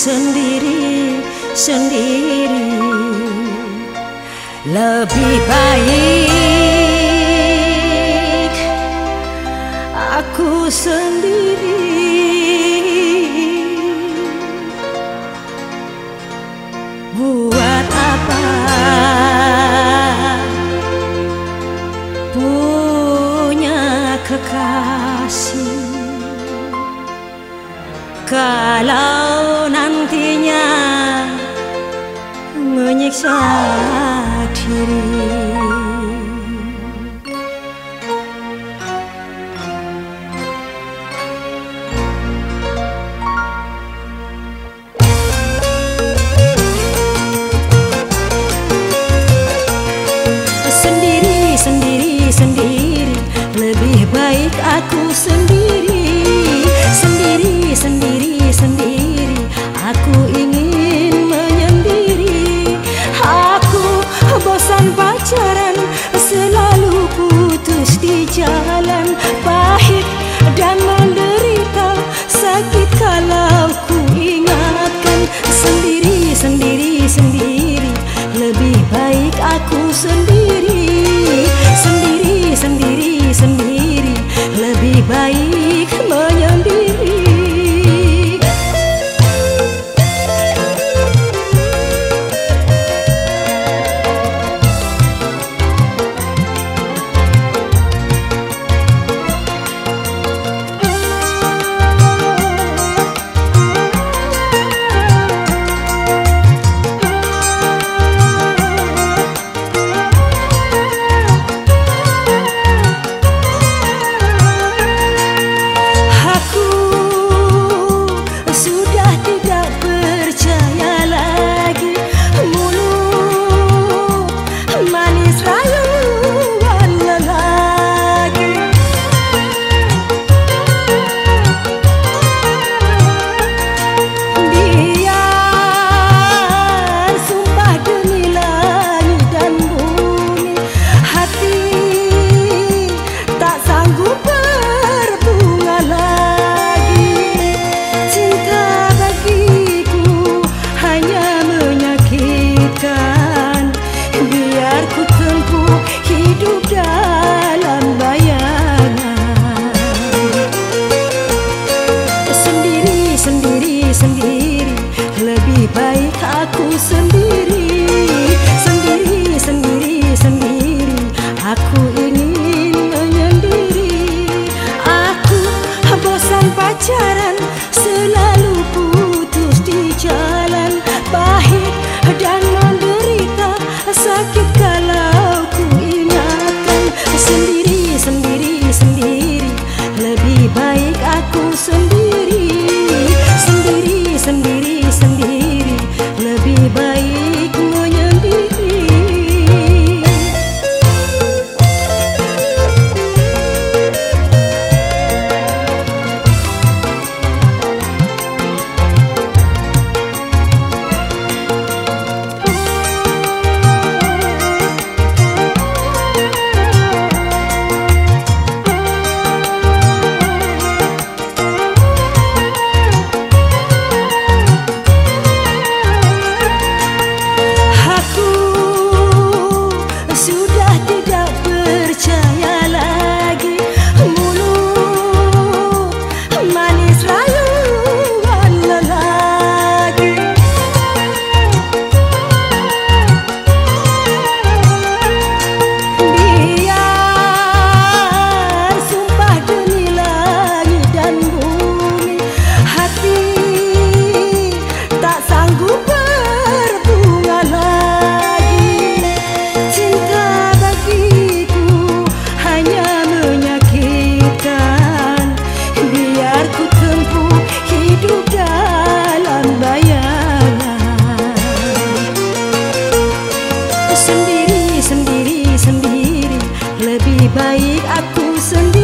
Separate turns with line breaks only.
sendiri. Lebih baik aku sendiri. Buat apa punya kekasih kalau nantinya menyiksa diri. Sendiri, lebih baik aku sendiri. Sendiri, aku ingin menyendiri. Aku bosan pacaran, selalu putus di jalan. Pahit dan menderita, sakit kalau ku ingatkan. Sendiri, lebih baik aku sendiri. Sendiri, lebih baik menyendiri. Sendiri, lebih baik aku sendiri. Sendiri, aku ingin menyendiri. Aku bosan pacaran, selalu putus di jalan. Pahit dan menderita, sakit kalau ku ingatkan. Sendiri, lebih baik aku sendiri. Sendiri, lebih baik menyendiri. Sendiri, lebih baik aku sendiri.